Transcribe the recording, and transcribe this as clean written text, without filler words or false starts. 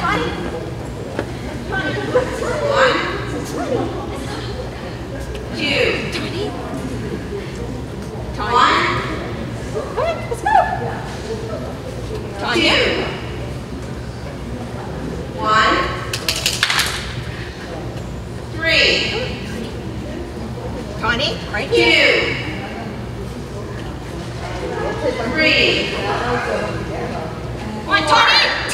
Tanya. 1, 3. Tanya, right 2, here. 3. Come on, Tanya.